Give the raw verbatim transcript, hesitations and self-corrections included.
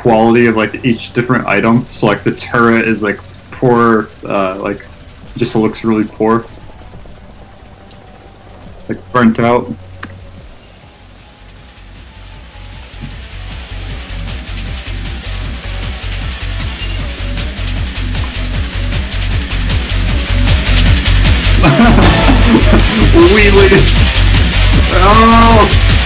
quality of like each different item. So like the turret is like poor, uh, like just looks really poor, like burnt out. Wheelie! Oh!